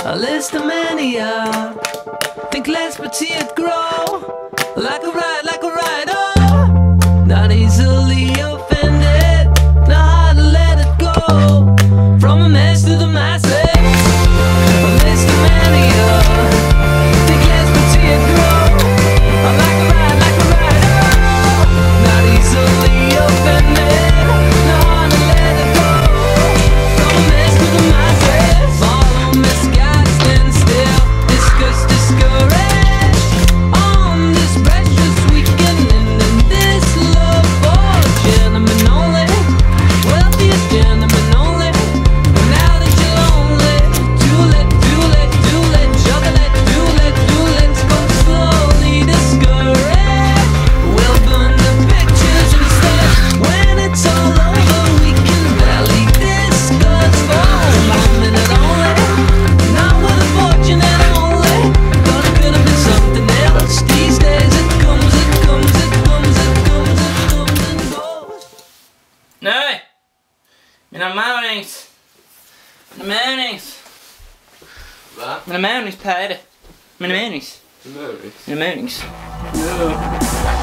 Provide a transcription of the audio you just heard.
a list of mania. Think let's see it grow like a ride, oh, not easily offended, know how to let it go. From a mess to the masses, a list of mania. Think let's see it grow like a ride, oh, not easily offended, know how to let it go. From a mess to the masses, follow misguided, stand still, discouraged on this precious weekend, and in this love for gentlemen only, wealthiest gentlemen only. And now that you're lonely, too late, chocolate, let's go slowly, discouraged. We'll burn the pictures instead. When it's all over, we can barely discuss for a minute only. Not with a fortune and only, thought it could have been something else. These days it comes and goes. Nej! Mina mornings! Va? Mina mornings, Per. Mina mornings. Mörigt. Mina mornings.